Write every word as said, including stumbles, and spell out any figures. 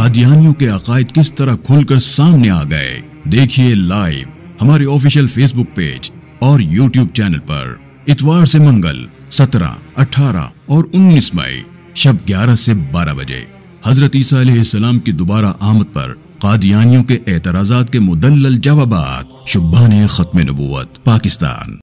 कादियानियों के अकायद किस तरह खुलकर सामने आ गए। देखिए लाइव हमारे ऑफिशियल फेसबुक पेज और यूट्यूब चैनल पर इतवार से मंगल सत्रह, अठारह और उन्नीस मई शब ग्यारह से बारह बजे हजरत ईसा अलैहिस्सलाम की दोबारा आमद पर कादियानियों के एतराजात के मुदल्लल जवाबात। शुभाने खत्म नबूवत, पाकिस्तान।